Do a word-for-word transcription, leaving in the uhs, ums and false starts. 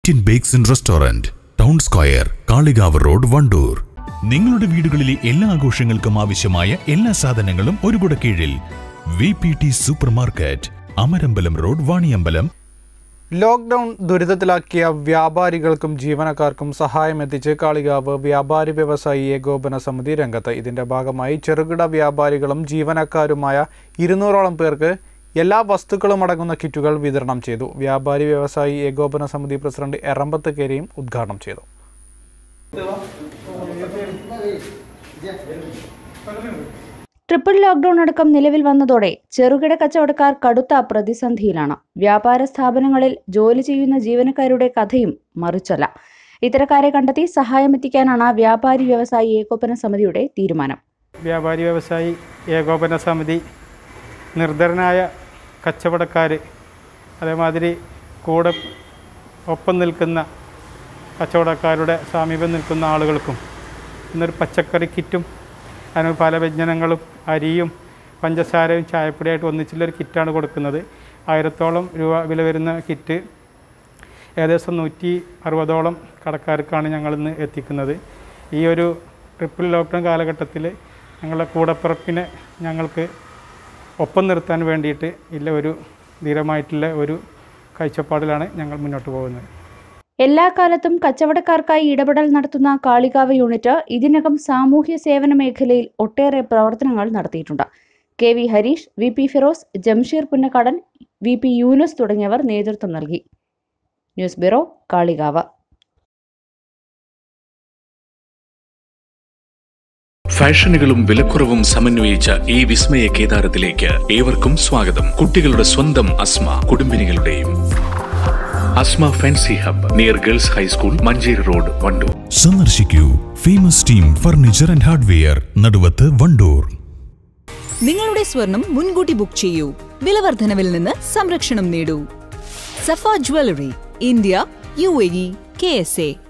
Eat in Bakes and Restaurant, Town Square, Kaligav Road, Vandoor. നിങ്ങളുടെ വീടുകളിലെ എല്ലാ ആഘോഷങ്ങൾക്കും ആവശ്യമായ എല്ലാ സാധനങ്ങളും ഒരു കുട കീഴിൽ. V P T super market, Amarambalam road, Vaniyambalam. Lockdown ദുരിതത്തിലാക്കിയ വ്യാപാരികൾക്കും ജീവനക്കാർക്കും സഹായം എത്തിച്ച് കാളികാവ് വ്യാപാരി വ്യവസായി ഏകോപന സമിതി രംഗത്ത്. ഇതിന്റെ ഭാഗമായി ചെറുകിട വ്യാപാരികളും ജീവനക്കാരുമായ ഇരുന്നൂറോളം പേർക്ക് എല്ലാ വസ്തുക്കളും അടങ്ങുന്ന കിറ്റുകൾ വിതരണം ചെയ്തു. വ്യാപാരി വ്യവസായി ഏകോപന സമിതി പ്രസിഡന്റ് എറമ്പത്ത് കരീം ഉദ്ഘാടനം ചെയ്തു. ട്രിപ്പിൾ ലോക്ക്ഡൌൺ അടക്കം നിലവിൽ വന്നതോടെ ചെറുകിട കച്ചവടക്കാർ കടുത്ത പ്രതിസന്ധിയിലാണ്. വ്യാപാര സ്ഥാപനങ്ങളിൽ ജോലി ചെയ്യുന്ന ജീവനക്കാരുടെ കഥയും മറിച്ചല്ല. ഇത്തരക്കാരെ കണ്ടെത്തി സഹായമെത്തിക്കാനാണ് വ്യാപാരി വ്യവസായി ഏകോപന സമിതിയുടെ തീരുമാനം. വ്യാപാരി വ്യവസായി ഏകോപന സമിതി നിർധനരായ കച്ചവടക്കാർ, അതേമാതിരി കൂടെ ഒപ്പം നിൽക്കുന്ന കച്ചവടക്കാരുടെ സമീപം നിൽക്കുന്ന ആളുകൾക്കും ഇന്നൊരു പച്ചക്കറി കിറ്റും അതിന് പല വ്യഞ്ജനങ്ങളും അരിയും പഞ്ചസാരയും ചായപ്പൊടിയായിട്ട് ഒന്നിച്ചുള്ളൊരു കിറ്റാണ് കൊടുക്കുന്നത്. ആയിരത്തോളം രൂപ വില വരുന്ന കിറ്റ് ഏകദേശം നൂറ്റി അറുപതോളം കടക്കാർക്കാണ് ഞങ്ങളിന്ന് എത്തിക്കുന്നത്. ഈ ഒരു ട്രിപ്പിൾ ലോക്ക്ഡൗൺ കാലഘട്ടത്തിൽ ഞങ്ങളുടെ കൂടപ്പിറപ്പിനെ ഞങ്ങൾക്ക് ഒപ്പം നിർത്താൻ വേണ്ടിയിട്ട് ഇല്ല ഒരു ധീരമായിട്ടുള്ള ഒരു കാഴ്ചപ്പാടിലാണ് ഞങ്ങൾ മുന്നോട്ട് പോകുന്നത്. എല്ലാ കാലത്തും കച്ചവടക്കാർക്കായി ഇടപെടൽ നടത്തുന്ന കാളികാവ് യൂണിറ്റ് ഇതിനകം സാമൂഹ്യ സേവന മേഖലയിൽ ഒട്ടേറെ പ്രവർത്തനങ്ങൾ നടത്തിയിട്ടുണ്ട്. K V Harish, V P Firoz, Jamsheer Punnakkadan, V P Yunus തുടങ്ങിയവർ നേതൃത്വം നൽകി. News bureau, Kalikavu. ഫാഷനുകളും വിലക്കുറവും സമന്വയിച്ച ഈ വിസ്മയ കേദാരത്തിലേക്ക് ഏവർക്കും സ്വാഗതം. കുട്ടികളുടെ സ്വന്തം അസ്മ, കുടുംബിനികളുടെയും Asma fancy hub, near girls high school, Manjeri road, Wandoor. സന്ദർശിക്കൂ famous team furniture and hardware, Naduvath, Wandoor. നിങ്ങളുടെ സ്വർണം മുൻകൂട്ടി ബുക്ക് ചെയ്യൂ. വിലവർദ്ധനവിൽ നിന്ന് സംരക്ഷണം നേടൂ. Safa jewellery, India, U A E, K S A.